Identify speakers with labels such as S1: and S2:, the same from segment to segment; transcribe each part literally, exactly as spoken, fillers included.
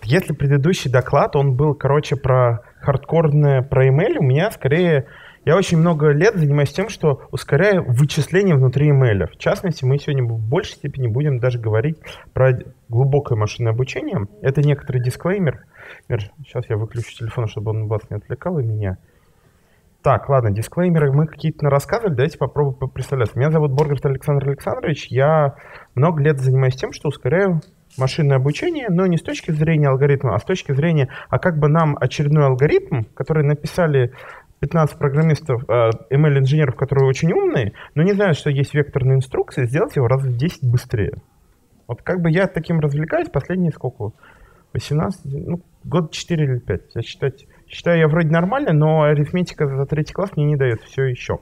S1: если предыдущий доклад, он был, короче, про хардкорное, про email, у меня скорее... Я очень много лет занимаюсь тем, что ускоряю вычисления внутри email. В частности, мы сегодня в большей степени будем даже говорить про глубокое машинное обучение. Это некоторый дисклеймер. Сейчас я выключу телефон, чтобы он вас не отвлекал и меня. Так, ладно, дисклеймеры мы какие-то рассказывали, давайте попробуем представляться. Меня зовут Боргарт Александр Александрович. Я много лет занимаюсь тем, что ускоряю машинное обучение, но не с точки зрения алгоритма, а с точки зрения, а как бы нам очередной алгоритм, который написали пятнадцать программистов, эм эл-инженеров, которые очень умные, но не знают, что есть векторные инструкции, сделать его раз в десять быстрее. Вот как бы я таким развлекаюсь последние сколько? восемнадцать, ну, год четыре или пять. Я считаю, считаю, я вроде нормально, но арифметика за третий класс мне не дает все еще.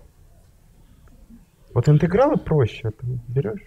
S1: Вот интегралы проще. Это берешь?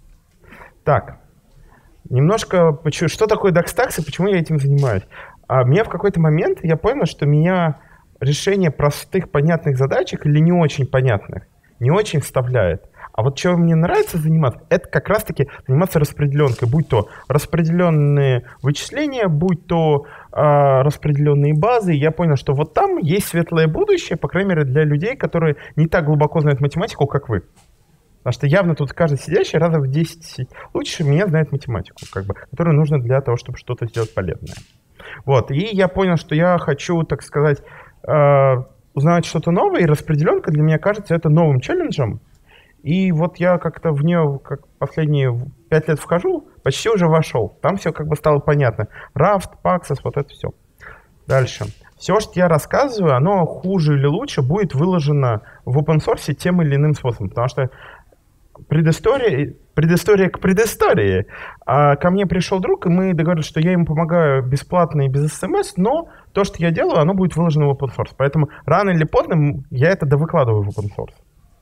S1: Так. Немножко, что такое DuckStacks и почему я этим занимаюсь? А мне в какой-то момент я понял, что меня решение простых, понятных задачек или не очень понятных не очень вставляет. А вот чем мне нравится заниматься, это как раз-таки заниматься распределенкой. Будь то распределенные вычисления, будь то э, распределенные базы. Я понял, что вот там есть светлое будущее, по крайней мере, для людей, которые не так глубоко знают математику, как вы. Потому что явно тут каждый сидящий раза в десять лучше меня знает математику, как бы, которую нужно для того, чтобы что-то сделать полезное. Вот. И я понял, что я хочу, так сказать, э, узнавать что-то новое, и распределенка для меня кажется это новым челленджем. И вот я как-то в нее, как последние пять лет вхожу, почти уже вошел. Там все как бы стало понятно. Raft, Paxos, вот это все. Дальше. Все, что я рассказываю, оно хуже или лучше будет выложено в open source тем или иным способом. Потому что предыстория, предыстория к предыстории. А ко мне пришел друг, и мы договорились, что я ему помогаю бесплатно и без смс, но то, что я делаю, оно будет выложено в open source. Поэтому рано или поздно я это довыкладываю в open source.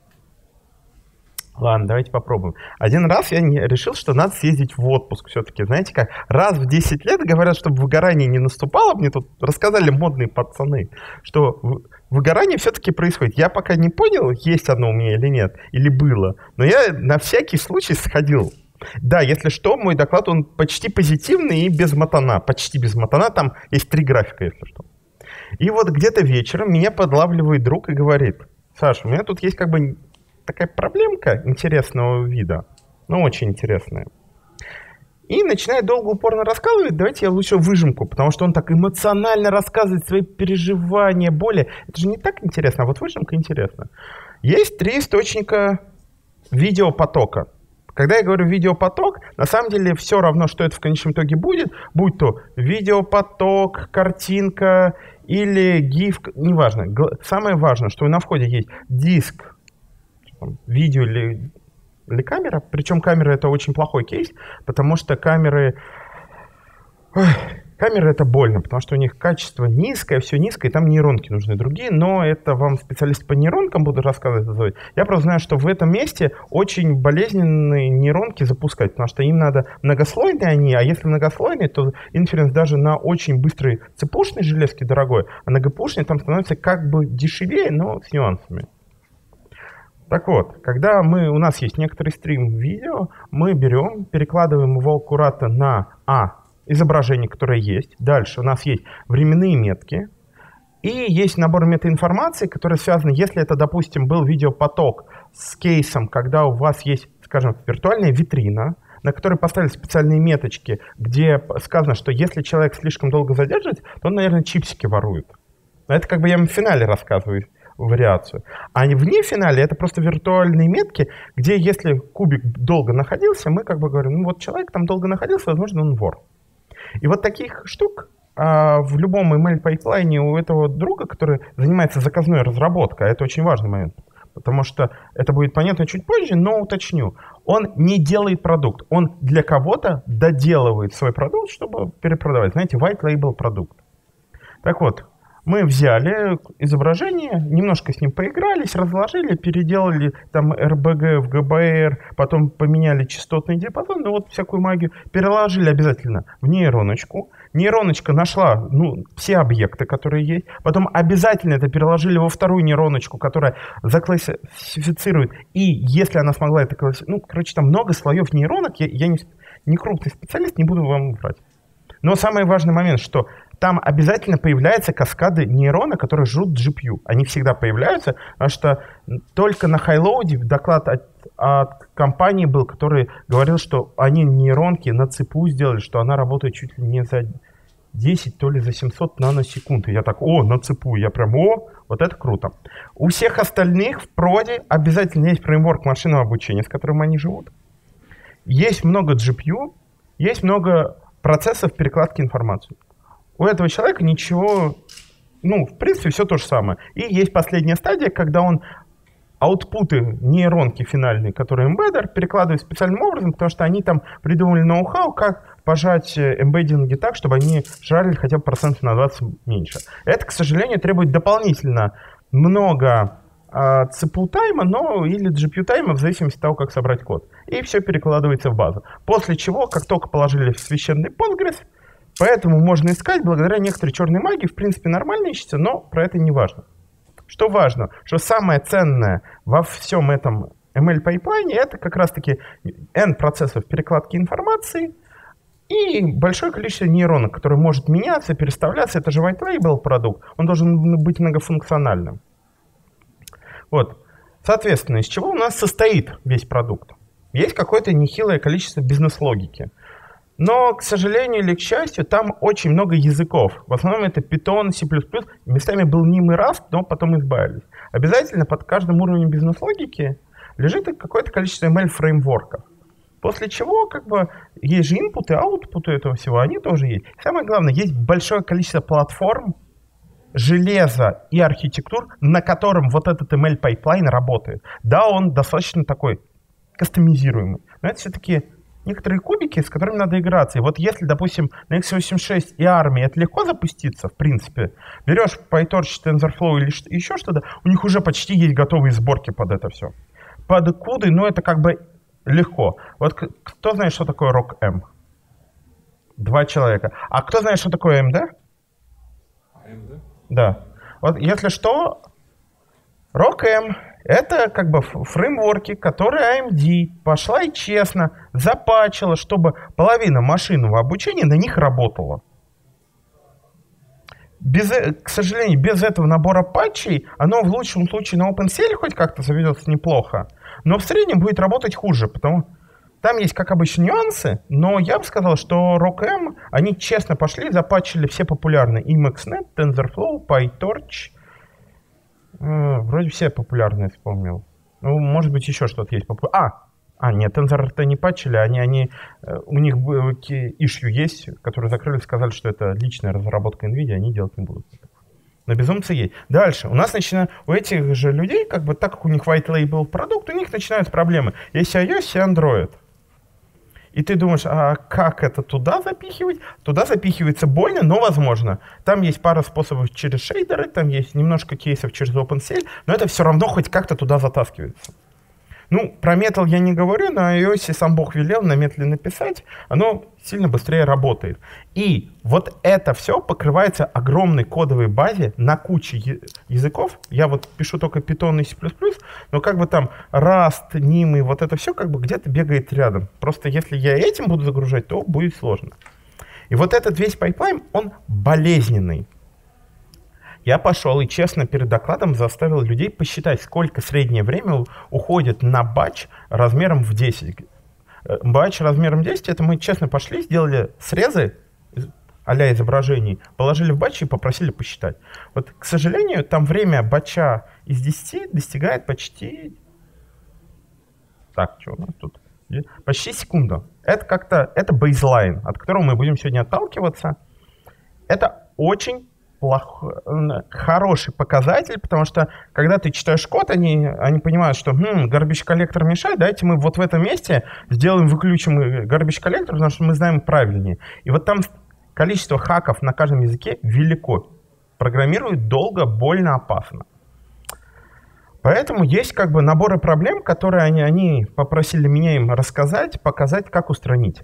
S1: Ладно, давайте попробуем. Один раз я не, решил, что надо съездить в отпуск все-таки. Знаете как, раз в десять лет говорят, чтобы выгорание не наступало. Мне тут рассказали модные пацаны, что выгорание все-таки происходит. Я пока не понял, есть оно у меня или нет, или было. Но я на всякий случай сходил. Да, если что, мой доклад, он почти позитивный и без матана. Почти без матана, там есть три графика, если что. И вот где-то вечером меня подлавливает друг и говорит: Саша, у меня тут есть как бы такая проблемка интересного вида, но очень интересная. И начинает долго упорно рассказывать, давайте я лучше выжимку, потому что он так эмоционально рассказывает свои переживания, боли. Это же не так интересно, а вот выжимка интересна. Есть три источника видеопотока. Когда я говорю видеопоток, на самом деле все равно, что это в конечном итоге будет, будь то видеопоток, картинка или гиф, неважно. Самое важное, что на входе есть диск, видео или, или камера. Причем камера это очень плохой кейс, потому что камеры... Ой, камеры это больно, потому что у них качество низкое, все низкое, и там нейронки нужны другие, но это вам специалист по нейронкам буду рассказывать. Я просто знаю, что в этом месте очень болезненные нейронки запускать, потому что им надо многослойные они, а если многослойные, то инференс даже на очень быстрой цепушной железке дорогой, а на ГПУшной там становится как бы дешевее, но с нюансами. Так вот, когда мы, у нас есть некоторый стрим видео, мы берем, перекладываем его аккуратно на А, изображение, которое есть. Дальше у нас есть временные метки. И есть набор метаинформации, который связан, если это, допустим, был видеопоток с кейсом, когда у вас есть, скажем, виртуальная витрина, на которой поставили специальные меточки, где сказано, что если человек слишком долго задерживается, то он, наверное, чипсики ворует. Это как бы я вам в финале рассказываю вариацию. А вне финале это просто виртуальные метки, где если кубик долго находился, мы как бы говорим, ну вот человек там долго находился, возможно, он вор. И вот таких штук а, в любом email пайплайне у этого друга, который занимается заказной разработкой, это очень важный момент, потому что это будет понятно чуть позже, но уточню. Он не делает продукт, он для кого-то доделывает свой продукт, чтобы перепродавать. Знаете, white label продукт. Так вот, мы взяли изображение, немножко с ним поигрались, разложили, переделали там эр бэ гэ в гэ бэ эр, потом поменяли частотный диапазон, ну вот всякую магию, переложили обязательно в нейроночку. Нейроночка нашла ну, все объекты, которые есть, потом обязательно это переложили во вторую нейроночку, которая заклассифицирует, и если она смогла это классифицировать, ну, короче, там много слоев нейронок, я, я не, не крупный специалист, не буду вам врать. Но самый важный момент, что там обязательно появляются каскады нейрона, которые жрут джи пи ю. Они всегда появляются, потому что только на хайлоуде доклад от, от компании был, который говорил, что они нейронки на ци пи ю сделали, что она работает чуть ли не за десять, то ли за семьсот наносекунд. И я так, о, на ци пи ю, я прям, о, вот это круто. У всех остальных в проде обязательно есть фреймворк машинного обучения, с которым они живут. Есть много джи пи ю, есть много процессов перекладки информации. У этого человека ничего, ну, в принципе, все то же самое. И есть последняя стадия, когда он аутпуты нейронки финальные, которые эмбеддер, перекладывает специальным образом, потому что они там придумали ноу-хау, как пожать эмбеддинги так, чтобы они жрали хотя бы процентов на двадцать меньше. Это, к сожалению, требует дополнительно много э, ци пи ю тайма, но или джи пи ю тайма, в зависимости от того, как собрать код. И все перекладывается в базу. После чего, как только положили в священный Postgres, поэтому можно искать, благодаря некоторой черной магии, в принципе, нормально ищется, но про это не важно. Что важно, что самое ценное во всем этом эм эл-пайплайне это как раз-таки N процессов перекладки информации и большое количество нейронок, которые может меняться, переставляться. Это же white label продукт, он должен быть многофункциональным. Вот. Соответственно, из чего у нас состоит весь продукт? Есть какое-то нехилое количество бизнес-логики. Но, к сожалению или к счастью, там очень много языков. В основном это Python, C++. Местами был ним и Rust, но потом избавились. Обязательно под каждым уровнем бизнес-логики лежит какое-то количество эм эл-фреймворков. После чего, как бы, есть же инпуты, аутпуты этого всего, они тоже есть. Самое главное, есть большое количество платформ, железа и архитектур, на котором вот этот эм эл-пайплайн работает. Да, он достаточно такой кастомизируемый, но это все-таки некоторые кубики, с которыми надо играться. И вот если, допустим, на икс восемьдесят шесть и армии это легко запуститься, в принципе, берешь PyTorch, TensorFlow или еще что-то, у них уже почти есть готовые сборки под это все. Под куды, ну, это как бы легко. Вот кто знает, что такое RockM? Два человека. А кто знает, что такое эй эм ди? эй эм ди? Да. Вот если что, RockM это как бы фреймворки, которые эй эм ди пошла и честно запатчила, чтобы половина машинного обучения на них работала. Без, к сожалению, без этого набора патчей оно в лучшем случае на OpenCL хоть как-то заведется неплохо, но в среднем будет работать хуже, потому что там есть, как обычно, нюансы, но я бы сказал, что RockM, они честно пошли, запатчили все популярные Emacs.net, TensorFlow, PyTorch. Вроде все популярные вспомнил. Ну, может быть, еще что-то есть. А, а нет, Tensor-то не патчили, они, они, у них issue есть, которые закрыли, сказали, что это личная разработка NVIDIA, они делать не будут. Но безумцы есть. Дальше. У нас начинают, у этих же людей, как бы так как у них white label продукт, у них начинаются проблемы. Есть iOS и Android. И ты думаешь, а как это туда запихивать? Туда запихивается больно, но возможно. Там есть пара способов через шейдеры, там есть немножко кейсов через OpenCL, но это все равно хоть как-то туда затаскивается. Ну, про Metal я не говорю, на iOS сам Бог велел на Metal написать, оно сильно быстрее работает. И вот это все покрывается огромной кодовой базе на куче языков. Я вот пишу только Python и C++, но как бы там Rust, Nim и вот это все как бы где-то бегает рядом. Просто если я этим буду загружать, то будет сложно. И вот этот весь пайплайн, он болезненный. Я пошел и честно перед докладом заставил людей посчитать, сколько среднее время уходит на батч размером в десять. Батч размером десять, это мы честно пошли, сделали срезы а-ля изображений, положили в батч и попросили посчитать. Вот, к сожалению, там время батча из десяти достигает почти... Так, что у нас тут? Почти секунду. Это как-то, это бейзлайн, от которого мы будем сегодня отталкиваться. Это очень плохой, хороший показатель, потому что когда ты читаешь код, они, они понимают, что хм, garbage коллектор мешает, давайте мы вот в этом месте сделаем, выключим garbage коллектор, потому что мы знаем правильнее. И вот там количество хаков на каждом языке велико. Программируют долго, больно, опасно. Поэтому есть как бы наборы проблем, которые они, они попросили меня им рассказать, показать, как устранить.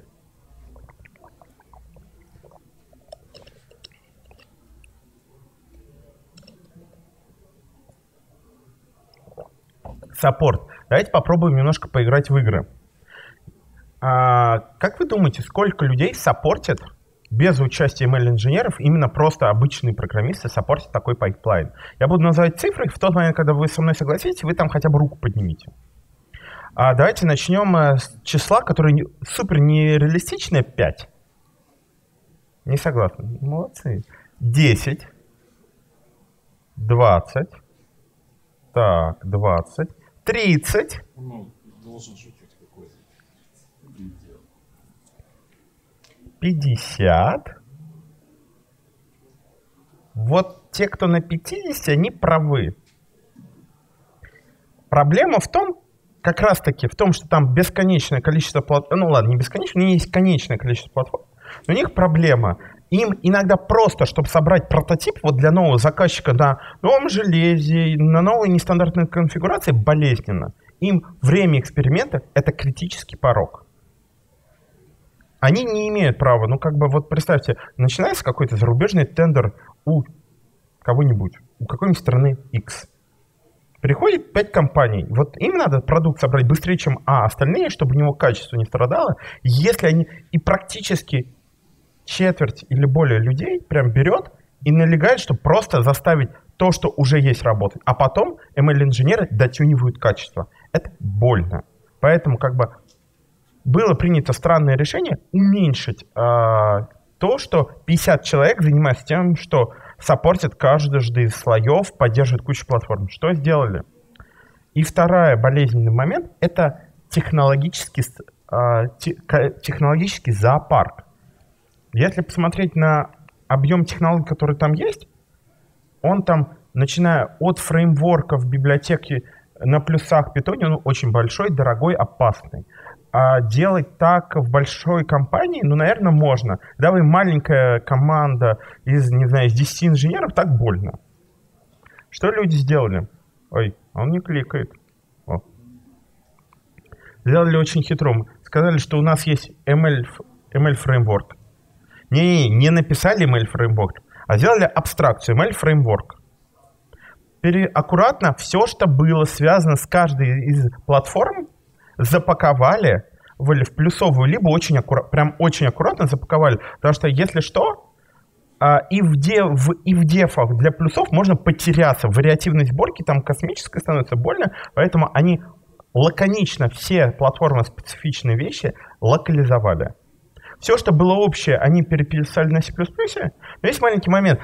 S1: Саппорт. Давайте попробуем немножко поиграть в игры. А, как вы думаете, сколько людей саппортят без участия эм эл-инженеров именно просто обычные программисты саппортят такой пайплайн. Я буду называть цифры, в тот момент, когда вы со мной согласитесь, вы там хотя бы руку поднимите. А давайте начнем с числа, которое не, супер нереалистичное, пять. Не согласны? Молодцы. десять. двадцать. Так, двадцать. тридцать.
S2: Ну, должен же быть какой-то.
S1: пятьдесят. Вот те, кто на пятидесяти, они правы. Проблема в том, как раз таки в том, что там бесконечное количество платформ. Ну ладно, не бесконечное, у них есть конечное количество платформ. Но у них проблема. Им иногда просто, чтобы собрать прототип вот для нового заказчика на новом железе, на новой нестандартной конфигурации, болезненно. Им время эксперимента — это критический порог. Они не имеют права, ну как бы вот представьте, начинается какой-то зарубежный тендер у кого-нибудь, у какой-нибудь страны X. Приходит пять компаний, вот им надо продукт собрать быстрее, чем А, остальные, чтобы у него качество не страдало. Если они и практически четверть или более людей прям берет и налегает, чтобы просто заставить то, что уже есть, работать. А потом эм эл-инженеры дотюнивают качество. Это больно. Поэтому как бы было принято странное решение уменьшить э, то, что пятьдесят человек занимаются тем, что саппортят каждый из слоев, поддерживают кучу платформ. Что сделали? И второй болезненный момент — это технологический, э, те, технологический зоопарк. Если посмотреть на объем технологий, которые там есть, он там, начиная от фреймворков библиотеки на плюсах Python, он очень большой, дорогой, опасный. А делать так в большой компании, ну, наверное, можно. Когда вы маленькая команда из, не знаю, из десяти инженеров, так больно. Что люди сделали? Ой, он не кликает. О. Сделали очень хитро. Сказали, что у нас есть эм эл-фреймворк. Не, не написали эм эл-фреймворк, а сделали абстракцию эм эл-фреймворк. Аккуратно все, что было связано с каждой из платформ, запаковали в плюсовую, либо очень аккуратно, прям очень аккуратно запаковали. Потому что, если что, и в, дев, и в дефах для плюсов можно потеряться. Вариативность сборки там космическая становится больно, поэтому они лаконично все платформо-специфичные вещи локализовали. Все, что было общее, они переписали на C++. Но есть маленький момент.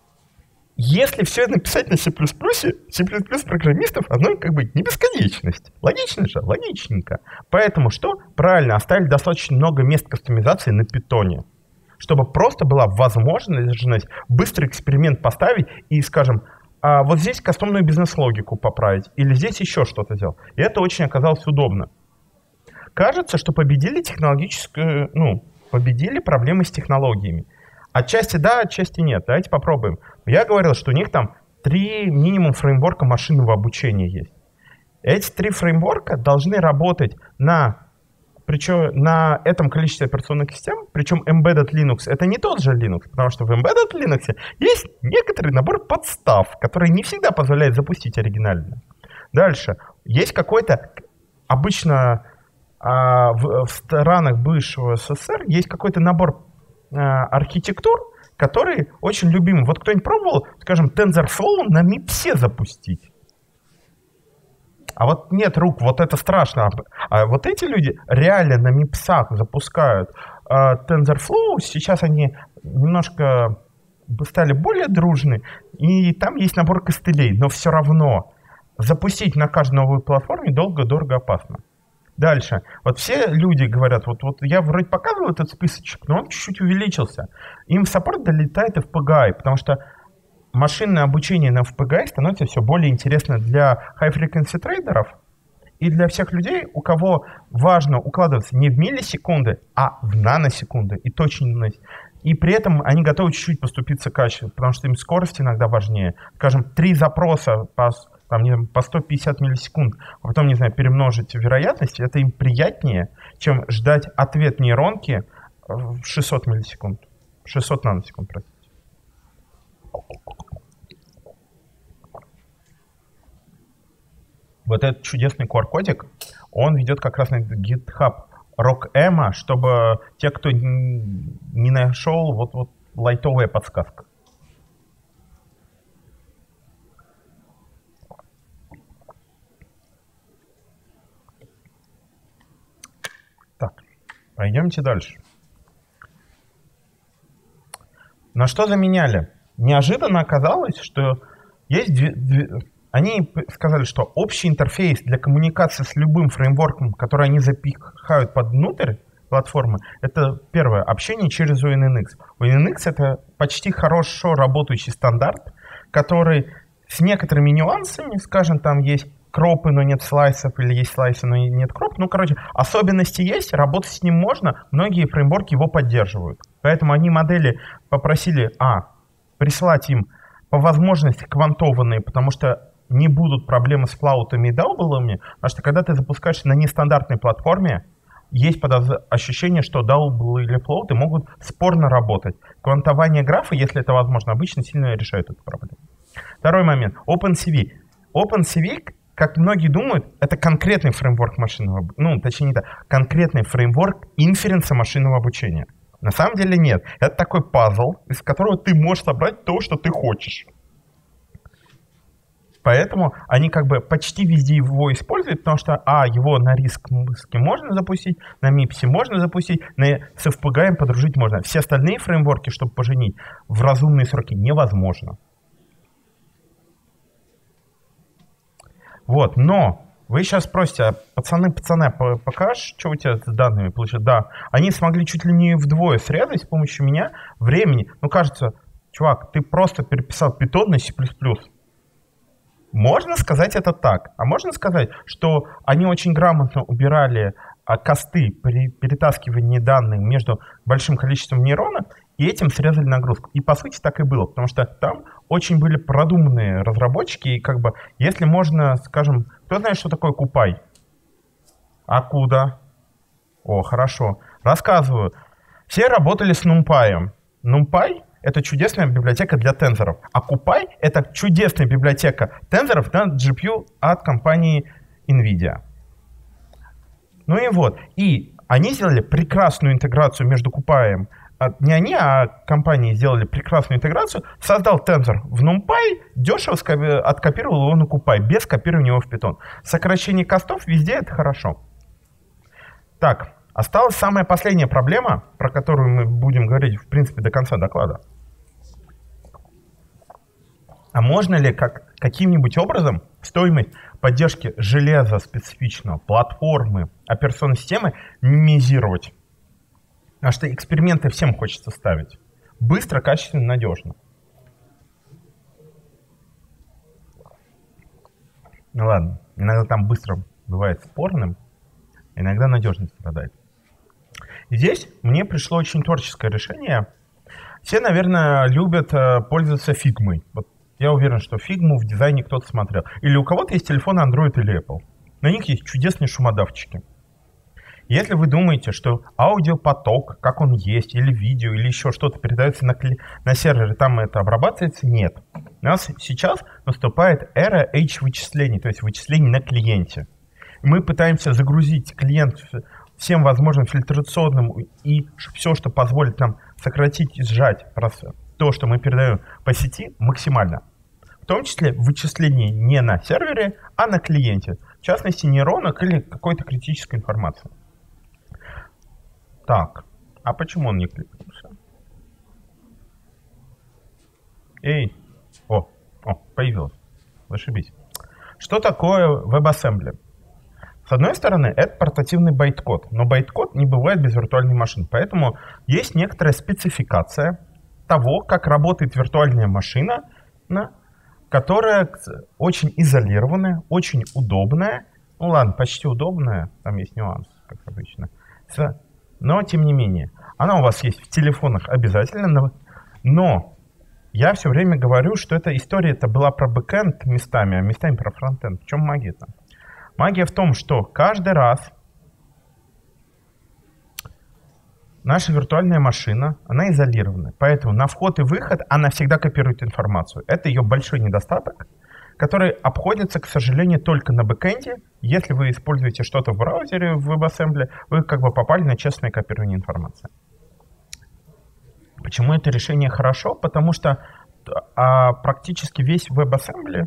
S1: Если все написать на C++, C++ программистов, оно как бы не бесконечность. Логично же? Логичненько. Поэтому что? Правильно, оставили достаточно много мест кастомизации на питоне, чтобы просто была возможность быстрый эксперимент поставить и, скажем, а вот здесь кастомную бизнес-логику поправить, или здесь еще что-то сделать. И это очень оказалось удобно. Кажется, что победили технологическую, ну, победили проблемы с технологиями. Отчасти да, отчасти нет. Давайте попробуем. Я говорил, что у них там три минимум фреймворка машинного обучения есть. Эти три фреймворка должны работать на, причем, на этом количестве операционных систем, причем Embedded Linux — это не тот же Linux, потому что в Embedded Linux есть некоторый набор подстав, который не всегда позволяет запустить оригинально. Дальше. Есть какой-то, обычно а, в, в странах бывшего СССР есть какой-то набор архитектур, которые очень любимы. Вот кто-нибудь пробовал, скажем, TensorFlow на мипсе запустить? А вот нет рук, вот это страшно. А вот эти люди реально на мипсах запускают TensorFlow. Сейчас они немножко стали более дружны, и там есть набор костылей, но все равно запустить на каждой новой платформе долго, дорого, опасно. Дальше. Вот все люди говорят, вот, вот я вроде показывал этот списочек, но он чуть-чуть увеличился. Им саппорт долетает эф пи джи эй, потому что машинное обучение на эф пи джи эй становится все более интересно для high-frequency трейдеров и для всех людей, у кого важно укладываться не в миллисекунды, а в наносекунды и точность. И при этом они готовы чуть-чуть поступиться качественно, потому что им скорость иногда важнее. Скажем, три запроса по Там, не знаю, по сто пятьдесят миллисекунд, а потом, не знаю, перемножить вероятность, это им приятнее, чем ждать ответ нейронки в шестьсот миллисекунд. шестьсот наносекунд, простите. Вот этот чудесный ку ар-кодик, он ведет как раз на GitHub рок-эмо, чтобы те, кто не нашел, вот, вот лайтовая подсказка. Так, пойдемте дальше. На что заменяли? Неожиданно оказалось, что есть две, две... Они сказали, что общий интерфейс для коммуникации с любым фреймворком, который они запихают под внутрь платформы, это первое, общение через ю эн эн икс. ю эн эн икс это почти хорошо работающий стандарт, который с некоторыми нюансами, скажем, там есть кропы, но нет слайсов, или есть слайсы, но нет кроп. Ну, короче, особенности есть, работать с ним можно, многие фреймворки его поддерживают. Поэтому они модели попросили, а, прислать им по возможности квантованные, потому что не будут проблемы с флаутами и даублами, потому что когда ты запускаешься на нестандартной платформе, есть подоз... ощущение, что даублы или флоуты могут спорно работать. Квантование графа, если это возможно, обычно сильно решает эту проблему. Второй момент. OpenCV. OpenCV, как многие думают, это конкретный фреймворк машинного обучения. Ну, точнее не так. Конкретный фреймворк инференса машинного обучения. На самом деле нет. Это такой пазл, из которого ты можешь собрать то, что ты хочешь. Поэтому они как бы почти везде его используют, потому что, а, его на риске можно запустить, на мипсе можно запустить, на, с эф пи джи подружить можно. Все остальные фреймворки, чтобы поженить, в разумные сроки невозможно. Вот, но вы сейчас спросите, а пацаны, пацаны, покажешь, что у тебя с данными получилось? Да, они смогли чуть ли не вдвое срезать с помощью меня времени. Ну, кажется, чувак, ты просто переписал Python на си плюс плюс. Можно сказать это так. А можно сказать, что они очень грамотно убирали а, косты при перетаскивании данных между большим количеством нейронов, и этим срезали нагрузку. И по сути так и было, потому что там очень были продуманные разработчики, и как бы, если можно, скажем, кто знает, что такое купай? Откуда? О, хорошо. Рассказываю. Все работали с NumPy. NumPy — это чудесная библиотека для тензоров. А Купай — это чудесная библиотека тензоров на джи пи ю от компании NVIDIA. Ну и вот. И они сделали прекрасную интеграцию между Купаем. Не они, а компании сделали прекрасную интеграцию. Создал тензор в NumPy, дешево откопировал его на Купай, без копирования его в Python. Сокращение костов везде — это хорошо. Так, осталась самая последняя проблема, про которую мы будем говорить, в принципе, до конца доклада. А можно ли как, каким-нибудь образом стоимость поддержки железа специфичного, платформы, операционной системы минимизировать? Потому что эксперименты всем хочется ставить. Быстро, качественно, надежно. Ну ладно, иногда там быстро бывает спорным, иногда надежность страдает. Здесь мне пришло очень творческое решение. Все, наверное, любят э, пользоваться фигмой. Вот я уверен, что фигму в дизайне кто-то смотрел. Или у кого-то есть телефон Android или Apple. На них есть чудесные шумодавчики. Если вы думаете, что аудиопоток, как он есть, или видео, или еще что-то передается на, на сервере, там это обрабатывается, нет. У нас сейчас наступает эра H-вычислений, то есть вычислений на клиенте. Мы пытаемся загрузить клиент всем возможным фильтрационным и все, что позволит нам сократить и сжать то, что мы передаем по сети, максимально. В том числе вычисление не на сервере, а на клиенте. В частности, нейронок или какой-то критической информации. Так, а почему он не кликнулся? Эй, о, о, появилось. Зашибись. Что такое WebAssembly? С одной стороны, это портативный байткод, но байткод не бывает без виртуальной машины, поэтому есть некоторая спецификация того, как работает виртуальная машина, которая очень изолированная, очень удобная. Ну ладно, почти удобная, там есть нюанс, как обычно. Но, тем не менее, она у вас есть в телефонах обязательно, но я все время говорю, что эта история-то была про бэкэнд местами, а местами про фронтенд. В чем магия-то? Магия в том, что каждый раз наша виртуальная машина, она изолирована. Поэтому на вход и выход она всегда копирует информацию. Это ее большой недостаток. который обходится, к сожалению, только на бэкэнде. Если вы используете что-то в браузере, в WebAssembly, вы как бы попали на честное копирование информации. Почему это решение хорошо? Потому что а, практически весь WebAssembly,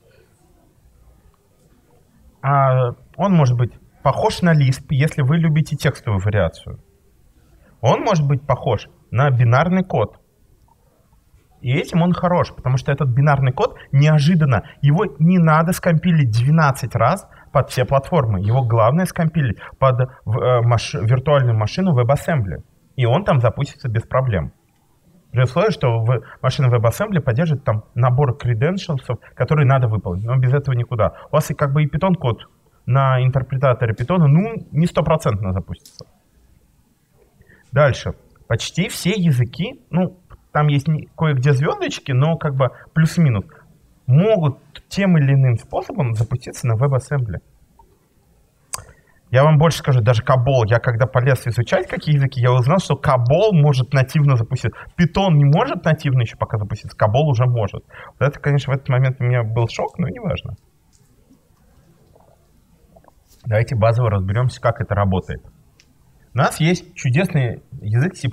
S1: а, он может быть похож на Lisp, если вы любите текстовую вариацию. Он может быть похож на бинарный код. И этим он хорош, потому что этот бинарный код неожиданно, его не надо скомпилить двенадцать раз под все платформы. Его главное скомпилить под э, маш... виртуальную машину WebAssembly. И он там запустится без проблем. При условии, что в машина WebAssembly поддерживает там набор credentials, которые надо выполнить. Но без этого никуда. У вас и как бы и Python код на интерпретаторе Python, ну, не стопроцентно запустится. Дальше. Почти все языки, ну, там есть кое-где звездочки, но как бы плюс-минус, могут тем или иным способом запуститься на WebAssembly. Я вам больше скажу, даже Cabol, я когда полез изучать какие языки, я узнал, что Cabol может нативно запустить. Python не может нативно еще пока запуститься, Cabol уже может. Вот это, конечно, в этот момент у меня был шок, но неважно. Давайте базово разберемся, как это работает. У нас есть чудесный язык C++.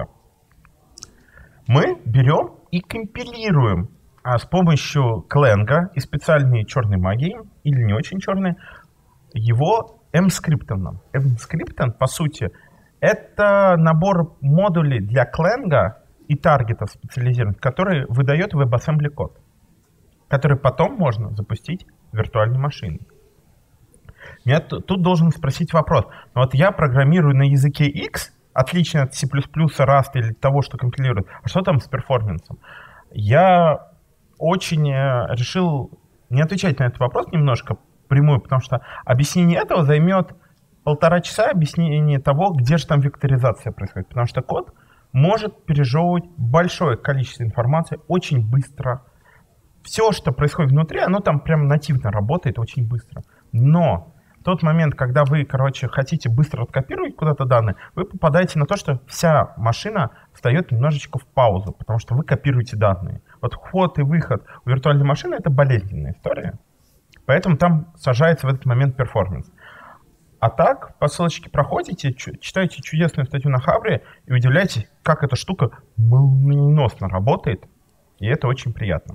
S1: Мы берем и компилируем а, с помощью Clang и специальной черной магии, или не очень черной, его Emscripten. Emscripten, по сути, это набор модулей для Clang и таргетов специализированных, которые выдает WebAssembly код, который потом можно запустить в виртуальной машине. Меня тут должен спросить вопрос. Вот я программирую на языке X, отлично от C++, Rust или того, что компилирует. А что там с перформансом? Я очень решил не отвечать на этот вопрос немножко прямую, потому что объяснение этого займет полтора часа объяснения того, где же там векторизация происходит. Потому что код может пережевывать большое количество информации очень быстро. Все, что происходит внутри, оно там прям нативно работает очень быстро. Но в тот момент, когда вы, короче, хотите быстро откопировать куда-то данные, вы попадаете на то, что вся машина встает немножечко в паузу, потому что вы копируете данные. Вот вход и выход у виртуальной машины — это болезненная история. Поэтому там сажается в этот момент перформанс. А так, по ссылочке проходите, читаете чудесную статью на Хабре и удивляетесь, как эта штука молниеносно работает. И это очень приятно.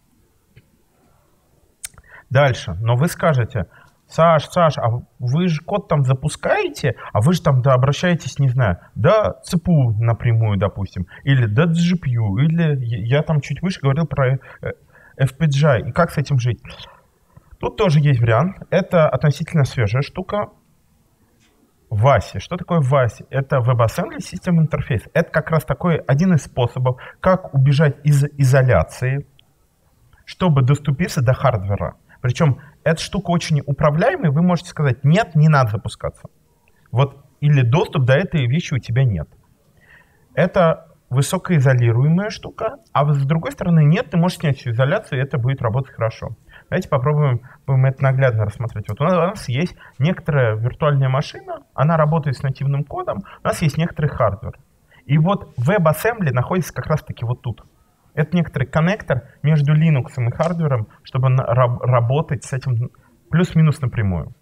S1: Дальше. Но вы скажете: Саш, Саш, а вы же код там запускаете, а вы же там, да, обращаетесь, не знаю, до си пи ю напрямую, допустим, или до джи пи ю, или я там чуть выше говорил про эф пи джи ай, и как с этим жить. Тут тоже есть вариант. Это относительно свежая штука. васи. Что такое васи? Это WebAssembly System Interface. Это как раз такой один из способов, как убежать из изоляции, чтобы доступиться до хардвера. Причем эта штука очень управляемая, вы можете сказать: нет, не надо запускаться. Вот, или доступ до этой вещи у тебя нет. Это высокоизолируемая штука, а с другой стороны нет, ты можешь снять всю изоляцию, и это будет работать хорошо. Давайте попробуем, попробуем это наглядно рассмотреть. Вот у нас, у нас есть некоторая виртуальная машина, она работает с нативным кодом, у нас есть некоторый хардвер. И вот WebAssembly находится как раз-таки вот тут. Это некоторый коннектор между Linux и хардвером, чтобы работать с этим плюс-минус напрямую.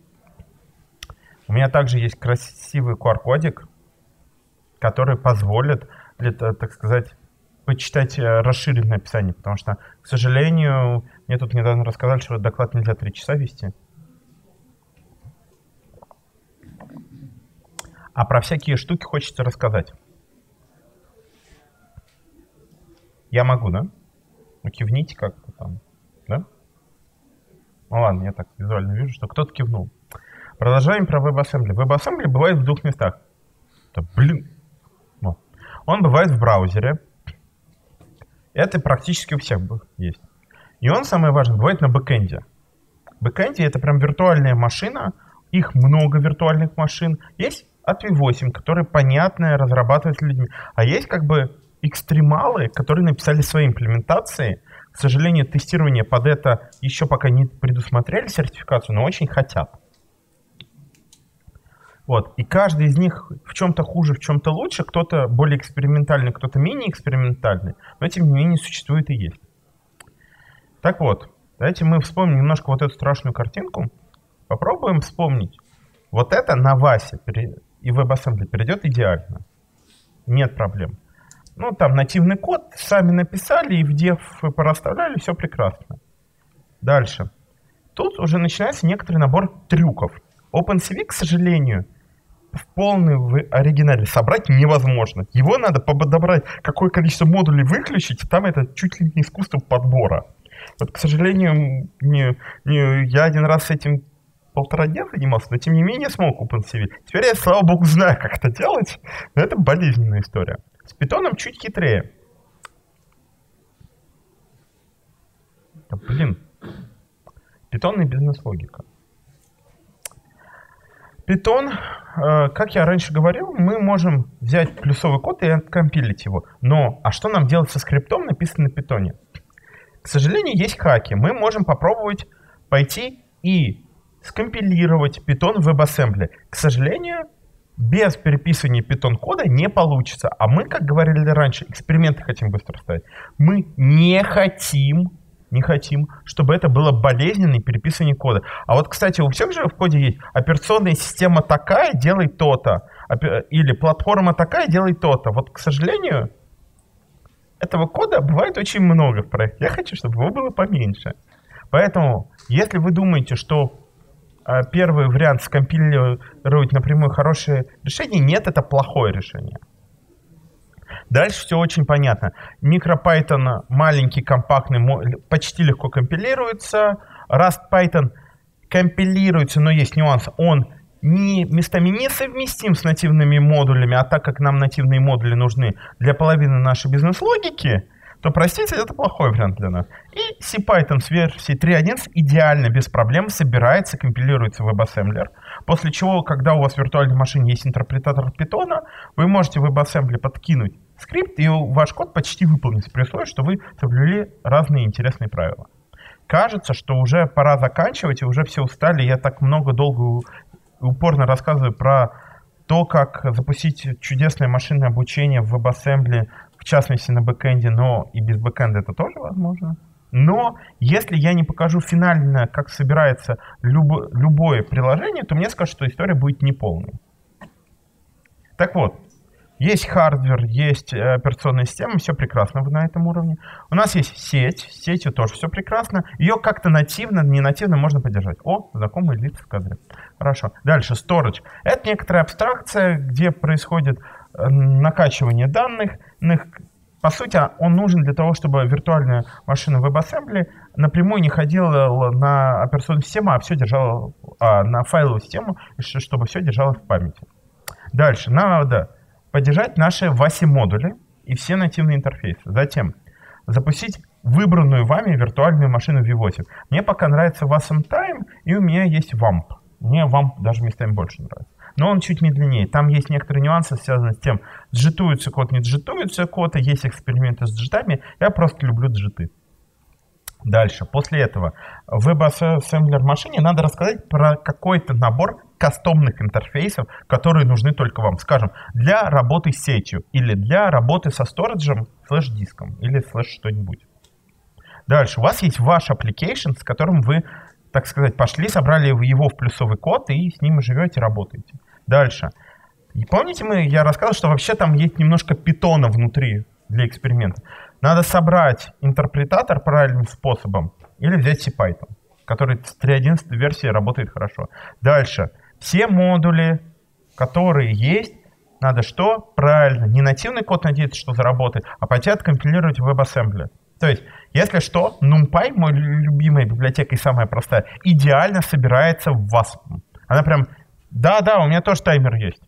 S1: У меня также есть красивый ку ар-кодик, который позволит, так сказать, почитать расширенное описание, потому что, к сожалению, мне тут недавно рассказали, что доклад нельзя три часа вести. А про всякие штуки хочется рассказать. Я могу, да? Ну, кивните как-то там, да? Ну ладно, я так визуально вижу, что кто-то кивнул. Продолжаем про WebAssembly. WebAssembly бывает в двух местах. Да, блин. Вот. Он бывает в браузере. Это практически у всех есть. И он, самое важное, бывает на бэкэнде. Бэкэнде это прям виртуальная машина. Их много виртуальных машин. Есть эй пи ви восемь, которые понятные, разрабатываются людьми. А есть как бы экстремалы, которые написали свои имплементации. К сожалению, тестирование под это еще пока не предусмотрели сертификацию, но очень хотят. Вот. И каждый из них в чем-то хуже, в чем-то лучше. Кто-то более экспериментальный, кто-то менее экспериментальный. Но тем не менее существует и есть. Так вот, Давайте мы вспомним немножко вот эту страшную картинку. Попробуем вспомнить. Вот это на Васе и WebAssembly перейдет идеально. Нет проблем. Ну, там нативный код, сами написали и в дев порасставляли, все прекрасно. Дальше. Тут уже начинается некоторый набор трюков. OpenCV, к сожалению, в полный в оригинале собрать невозможно. Его надо подобрать, какое количество модулей выключить, там это чуть ли не искусство подбора. Вот, к сожалению, не, не, я один раз с этим полтора дня занимался, но тем не менее смог OpenCV. Теперь я, слава богу, знаю, как это делать, но это болезненная история. С питоном чуть хитрее. Да, блин. Питон и бизнес-логика. Питон, э, как я раньше говорил, мы можем взять плюсовый код и откомпилить его. Но, а что нам делать со скриптом, написанным на питоне? К сожалению, есть хаки. Мы можем попробовать пойти и скомпилировать питон в WebAssembly. К сожалению, без переписывания питон-кода не получится. А мы, как говорили раньше, эксперименты хотим быстро ставить. Мы не хотим, не хотим, чтобы это было болезненное переписывание кода. А вот, кстати, у всех же в коде есть операционная система такая, делай то-то. Или платформа такая, делай то-то. Вот, к сожалению, этого кода бывает очень много в проекте. Я хочу, чтобы его было поменьше. Поэтому, если вы думаете, что первый вариант скомпилировать напрямую хорошее решение, нет, это плохое решение. Дальше все очень понятно. MicroPython маленький, компактный, почти легко компилируется. Rust Python компилируется, но есть нюанс. Он не, местами не совместим с нативными модулями, а так как нам нативные модули нужны для половины нашей бизнес-логики, то, простите, это плохой вариант для нас. И CPython с версии три точка одиннадцать идеально, без проблем собирается, компилируется в WebAssembler. После чего, когда у вас в виртуальной машине есть интерпретатор питона, вы можете в WebAssembly подкинуть скрипт, и ваш код почти выполнится, при условии, что вы соблюли разные интересные правила. Кажется, что уже пора заканчивать, и уже все устали. Я так много, долго и упорно рассказываю про то, как запустить чудесное машинное обучение в WebAssembly, в частности на бэкэнде, но и без бэкэнда это тоже возможно. Но если я не покажу финально, как собирается любо, любое приложение, то мне скажут, что история будет неполной. Так вот, есть хардвер, есть операционная система, все прекрасно на этом уровне. У нас есть сеть, с сетью тоже все прекрасно. Ее как-то нативно, не нативно можно поддержать. О, знакомые лица в кадре. Хорошо. Дальше, storage. Это некоторая абстракция, где происходит накачивание данных. По сути, он нужен для того, чтобы виртуальная машина WebAssembly напрямую не ходила на операционную систему, а все держала а, на файловую систему, чтобы все держалось в памяти. Дальше, надо поддержать наши васи-модули и все нативные интерфейсы. Затем запустить выбранную вами виртуальную машину ви восемь. Мне пока нравится wasmtime, и у меня есть вамп. Мне вамп даже местами больше нравится. Но он чуть медленнее. Там есть некоторые нюансы, связанные с тем, джитуется код, не джитуется код, и есть эксперименты с джитами. Я просто люблю джиты. Дальше. После этого в WebAssembler машине надо рассказать про какой-то набор кастомных интерфейсов, которые нужны только вам. Скажем, для работы с сетью или для работы со сториджем, флеш-диском или флеш что-нибудь. Дальше. У вас есть ваш application, с которым вы, так сказать, пошли, собрали его в плюсовый код и с ним живете, работаете. Дальше. И помните, мы, я рассказывал, что вообще там есть немножко питона внутри для эксперимента. Надо собрать интерпретатор правильным способом или взять CPython, который с три точка одиннадцать версии работает хорошо. Дальше. Все модули, которые есть, надо что? Правильно. Не нативный код надеяться, что заработает, а пойти откомпилировать в WebAssembly. То есть, если что, NumPy, мой любимая библиотека и самая простая, идеально собирается в васп. Она прям, да-да, у меня тоже таймер есть.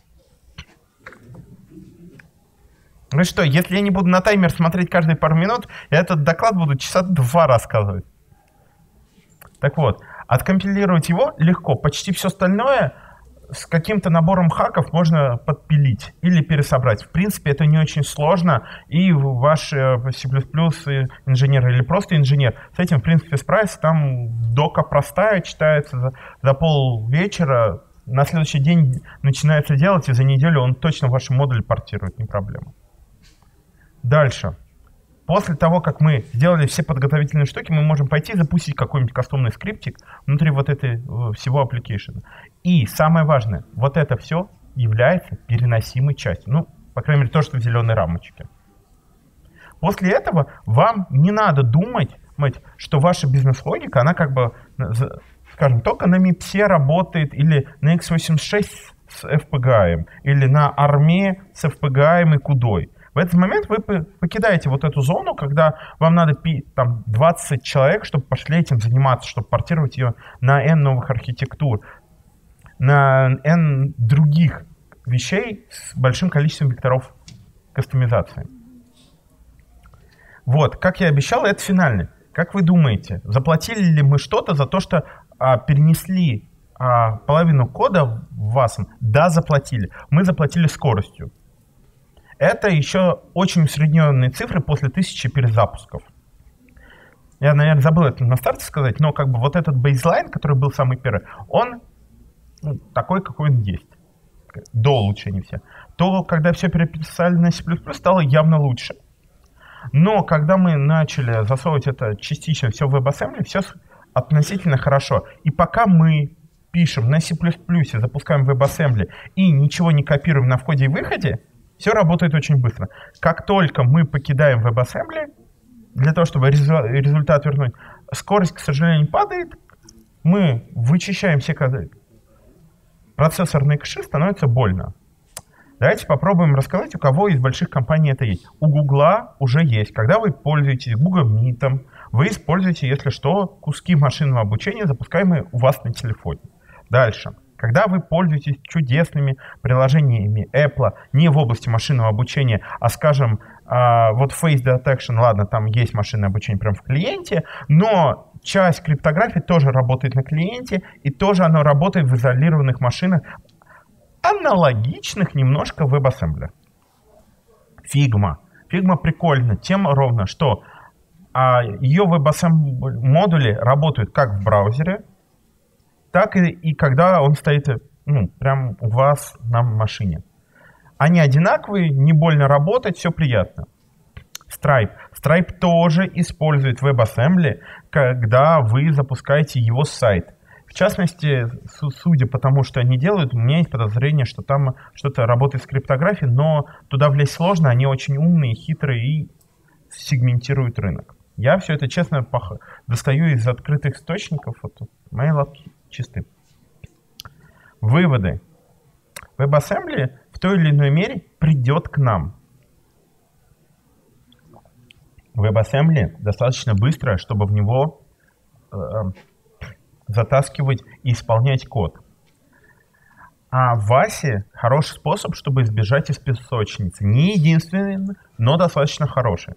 S1: Ну что, если я не буду на таймер смотреть каждые пару минут, я этот доклад буду часа два рассказывать. Так вот, откомпилировать его легко. Почти все остальное с каким-то набором хаков можно подпилить или пересобрать. В принципе, это не очень сложно, и ваш C++ инженер или просто инженер с этим, в принципе, справится. Там дока простая, читается за, за пол вечера, на следующий день начинается делать, и за неделю он точно ваши модули портирует, не проблема. Дальше. После того, как мы сделали все подготовительные штуки, мы можем пойти запустить какой-нибудь кастомный скриптик внутри вот этой всего application. И самое важное, вот это все является переносимой частью. Ну, по крайней мере, то, что в зеленой рамочке. После этого вам не надо думать, что ваша бизнес-логика, она как бы, скажем, только на мипсе работает, или на икс восемьдесят шесть с эф пи джи ай, или на арме с эф пи джи ай и кудой. В этот момент вы покидаете вот эту зону, когда вам надо там двадцать человек, чтобы пошли этим заниматься, чтобы портировать ее на N новых архитектур, на N других вещей с большим количеством векторов кастомизации. Вот, как я обещал, это финальный. Как вы думаете, заплатили ли мы что-то за то, что а, перенесли а, половину кода в васм? Да, заплатили. Мы заплатили скоростью. Это еще очень усредненные цифры после тысячи перезапусков. Я, наверное, забыл это на старте сказать, но как бы вот этот бейзлайн, который был самый первый, он ну, такой, какой он есть. До улучшения все. То, когда все переписали на C++, стало явно лучше. Но когда мы начали засовывать это частично все в WebAssembly, все относительно хорошо. И пока мы пишем на C++, запускаем WebAssembly и ничего не копируем на входе и выходе, все работает очень быстро. Как только мы покидаем WebAssembly, для того, чтобы результат вернуть, скорость, к сожалению, падает, мы вычищаем все коды. Процессорные кэши становятся больно. Давайте попробуем рассказать, у кого из больших компаний это есть. У Гугла уже есть. Когда вы пользуетесь Google Meet, вы используете, если что, куски машинного обучения, запускаемые у вас на телефоне. Дальше. Когда вы пользуетесь чудесными приложениями Apple не в области машинного обучения, а, скажем, вот Face Detection, ладно, там есть машинное обучение прямо в клиенте, но часть криптографии тоже работает на клиенте, и тоже оно работает в изолированных машинах, аналогичных немножко WebAssembly. Figma. Figma прикольно тем ровно, что а, ее WebAssembly модули работают как в браузере, так и, и когда он стоит ну, прямо у вас на машине. Они одинаковые, не больно работать, все приятно. Stripe. Stripe тоже использует WebAssembly, когда вы запускаете его сайт. В частности, судя по тому, что они делают, у меня есть подозрение, что там что-то работает с криптографией, но туда влезть сложно, они очень умные, хитрые и сегментируют рынок. Я все это, честно, достаю из открытых источников, вот мои лапки чисты. Выводы. WebAssembly в той или иной мере придет к нам. WebAssembly достаточно быстро, чтобы в него э, затаскивать и исполнять код. А в васе хороший способ, чтобы избежать из песочницы. Не единственный, но достаточно хороший.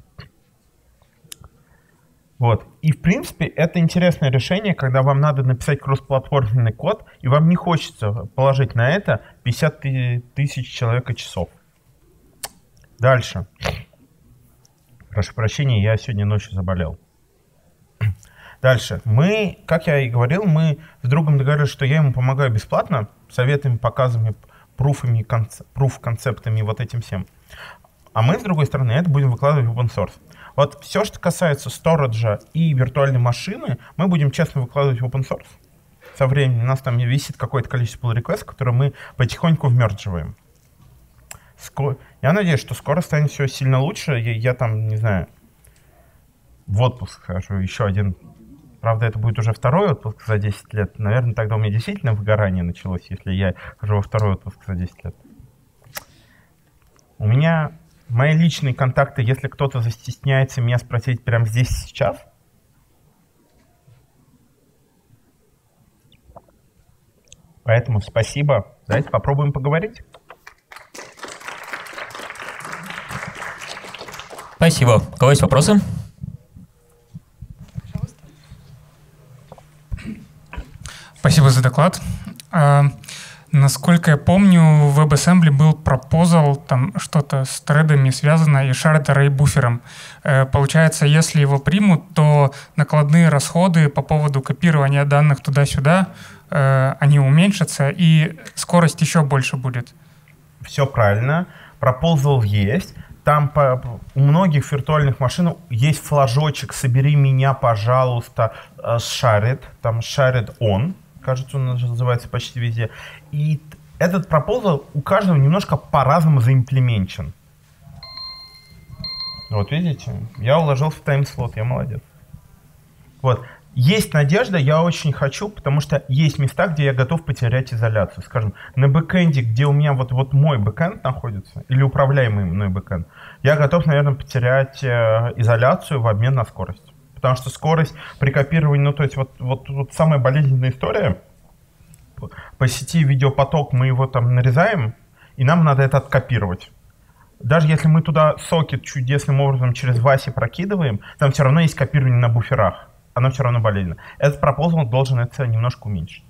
S1: Вот. И, в принципе, это интересное решение, когда вам надо написать кроссплатформенный код, и вам не хочется положить на это пятьдесят тысяч человека часов. Дальше. Прошу прощения, я сегодня ночью заболел. Дальше. Мы, как я и говорил, мы с другом договорились, что я ему помогаю бесплатно, советами, показами, пруфами, пруф-концептами и вот этим всем. А мы, с другой стороны, это будем выкладывать в open source. Вот все, что касается сториджа и виртуальной машины, мы будем честно выкладывать в open source. Со временем у нас там висит какое-то количество pull requests, которые мы потихоньку вмердживаем. Ско... Я надеюсь, что скоро станет все сильно лучше. Я, я там, не знаю, в отпуск схожу, еще один. Правда, это будет уже второй отпуск за десять лет. Наверное, тогда у меня действительно выгорание началось, если я хожу во второй отпуск за десять лет. У меня мои личные контакты, если кто-то застесняется меня спросить прямо здесь и сейчас. Поэтому спасибо. Давайте попробуем поговорить.
S3: Спасибо. У кого есть вопросы?
S4: Спасибо за доклад. А, насколько я помню, в WebAssembly был пропозал, там что-то с тредами связано и shared array буфером. Э, получается, если его примут, то накладные расходы по поводу копирования данных туда-сюда, э, они уменьшатся, и скорость еще больше будет.
S1: Все правильно. Пропозал есть. там по, у многих виртуальных машин есть флажочек «Собери меня, пожалуйста», shared, там shared on, кажется, он называется почти везде. И этот пропозал у каждого немножко по-разному заимплеменчен. Вот видите, я уложился в тайм-слот, я молодец. Вот. Есть надежда, я очень хочу, потому что есть места, где я готов потерять изоляцию. Скажем, на бэкэнде, где у меня вот, вот мой бэкэнд находится, или управляемый мной бэкэнд, я готов, наверное, потерять э, изоляцию в обмен на скорость. Потому что скорость при копировании, ну то есть вот, вот, вот самая болезненная история, по сети видеопоток мы его там нарезаем, и нам надо это откопировать. Даже если мы туда сокет чудесным образом через васи прокидываем, там все равно есть копирование на буферах. Оно все равно болезненно. Этот пропозал должен это немножко уменьшить.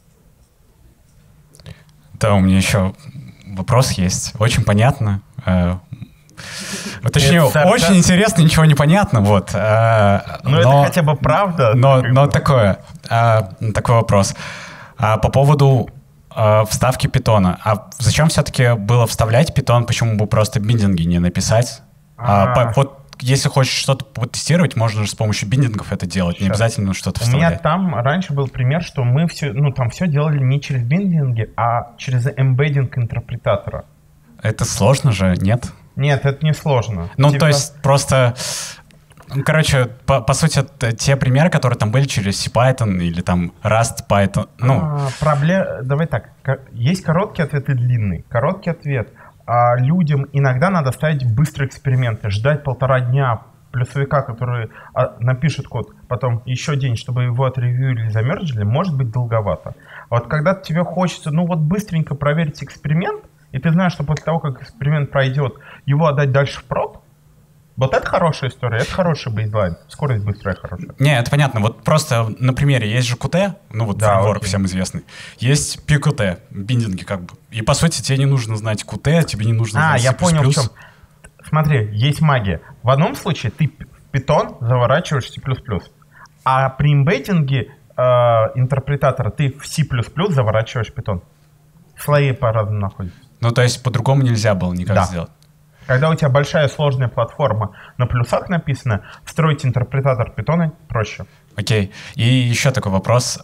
S5: Да, у меня еще вопрос есть. Очень понятно. Точнее, это очень интересно, ничего не понятно. Вот.
S1: Но, но это хотя бы правда.
S5: Но, но такое, такой вопрос. По поводу вставки питона. А зачем все-таки было вставлять питон? Почему бы просто биндинги не написать? А, вот если хочешь что-то потестировать, можно же с помощью биндингов это делать, не обязательно что-то вставлять.
S1: У меня там раньше был пример, что мы все, ну, там все делали не через биндинги, а через эмбеддинг интерпретатора.
S5: Это сложно же, нет?
S1: Нет, это не сложно.
S5: Ну,
S1: типа...
S5: то есть просто... Короче, по, по сути, те примеры, которые там были через CPython или там Rust, Python, ну...
S1: А, проблем... Давай так, есть короткий ответ и длинный. Короткий ответ... А людям иногда надо ставить быстрые эксперименты, ждать полтора дня плюсовика, который напишет код, потом еще день, чтобы его отревьюили и замерджили, может быть долговато. А вот когда тебе хочется, ну вот быстренько проверить эксперимент, и ты знаешь, что после того, как эксперимент пройдет, его отдать дальше в прод, вот это хорошая история, это хороший бейзлайн, скорость быстрая хорошая.
S5: Не, это понятно, вот просто на примере есть же кью ти, ну вот
S1: да,
S5: фреймворк всем известный, есть пи кью ти, биндинги как бы, и по сути тебе не нужно знать кью ти, тебе не нужно знать
S1: А,
S5: C++.
S1: я понял в чем. Смотри, есть магия. В одном случае ты в Python заворачиваешь C++, а при эмбеддинге э, интерпретатора ты в C++ заворачиваешь Python. Слои по-разному находятся.
S5: Ну то есть по-другому нельзя было никак
S1: да.
S5: сделать.
S1: Когда у тебя большая сложная платформа на плюсах написана, встроить интерпретатор Python проще.
S5: Окей. И еще такой вопрос.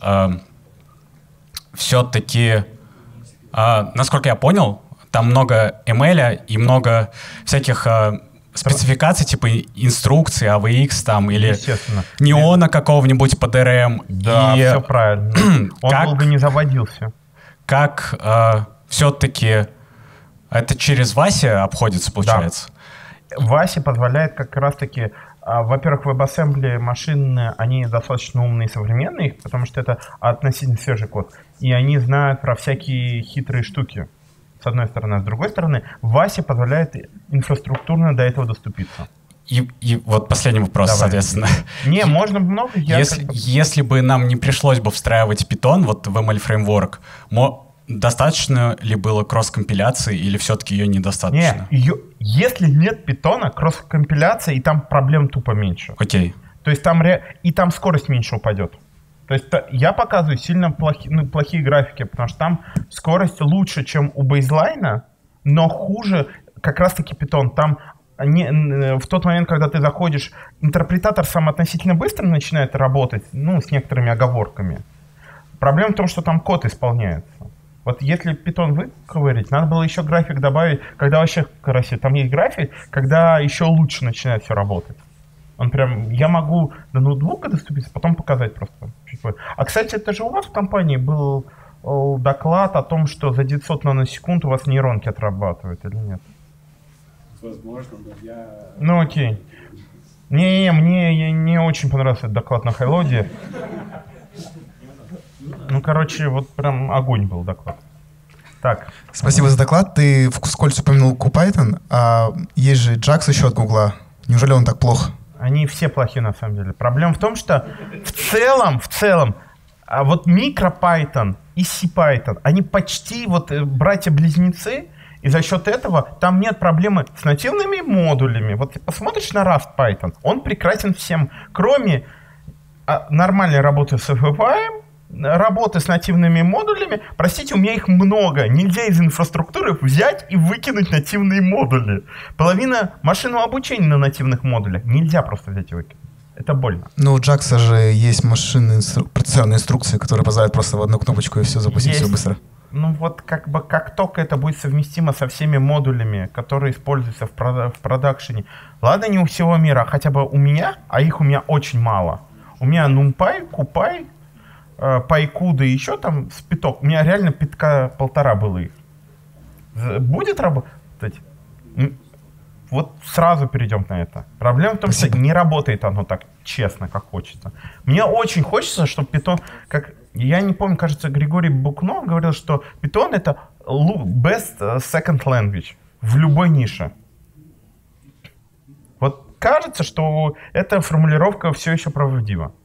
S5: Все-таки, насколько я понял, там много эм эл и много всяких спецификаций, типа инструкций, эй ви экс там, или неона какого-нибудь под эр эм.
S1: Да, и все правильно. Он
S5: как,
S1: долго не заводился.
S5: Как все-таки... Это через Вася обходится, получается?
S1: Да. Вася позволяет как раз-таки, а, во-первых, WebAssembly машины, они достаточно умные и современные, потому что это относительно свежий код. И они знают про всякие хитрые штуки, с одной стороны. А с другой стороны, Вася позволяет инфраструктурно до этого доступиться.
S5: И, и вот последний вопрос, Давай. соответственно.
S1: Не, можно много. Я
S5: если, как-то... если бы нам не пришлось бы встраивать Python, вот в эм эл-фреймворк, мо... достаточно ли было кросс-компиляции или все-таки ее недостаточно?
S1: Нет, ее, если нет питона, кросс-компиляция, и там проблем тупо меньше.
S5: Окей.
S1: То есть там ре... и там скорость меньше упадет. То есть я показываю сильно плохи... ну, плохие графики, потому что там скорость лучше, чем у бейзлайна, но хуже как раз-таки питон. Там не... в тот момент, когда ты заходишь, интерпретатор сам относительно быстро начинает работать, ну, с некоторыми оговорками. Проблема в том, что там код исполняется. Вот если Python выковырить, надо было еще график добавить, когда вообще красиво. Там есть график, когда еще лучше начинает все работать. Он прям, я могу до ноутбука доступиться, потом показать просто. А, кстати, это же у вас в компании был о, доклад о том, что за девятьсот наносекунд у вас нейронки отрабатывают или нет?
S2: Возможно, но я...
S1: Ну окей. Не-не-не, мне не очень понравился этот доклад на Хайлоде. Ну, короче, вот прям огонь был доклад. Так.
S6: Спасибо за доклад. Ты вскользь упомянул CuPython, а есть же Джакс еще от Гугла. Неужели он так плох?
S1: Они все плохие на самом деле. Проблема в том, что в целом, в целом, а вот MicroPython и CPython, они почти вот братья-близнецы, и за счет этого там нет проблемы с нативными модулями. Вот ты посмотришь на Rust Python, он прекрасен всем, кроме нормальной работы с эф эф ай, работы с нативными модулями, простите, у меня их много. Нельзя из инфраструктуры взять и выкинуть нативные модули. Половина машинного обучения на нативных модулях. Нельзя просто взять и выкинуть. Это больно.
S6: Ну, у Джакса же есть машинные инстру... процессорные инструкции, которые позволяют просто в одну кнопочку и все запустить,
S1: есть.
S6: все быстро.
S1: Ну вот как бы как только это будет совместимо со всеми модулями, которые используются в, прода- в продакшене, ладно, не у всего мира, а хотя бы у меня, а их у меня очень мало. У меня NumPy, CuPy, э, PyCuda и еще там спиток. У меня реально питка полтора было их. Будет работать? Вот сразу перейдем на это. Проблема в том, Спасибо. Что не работает оно так честно, как хочется. Мне очень хочется, чтобы Python, как я не помню, кажется, Григорий Букно говорил, что Python это best second language в любой нише. Вот кажется, что эта формулировка все еще правдива.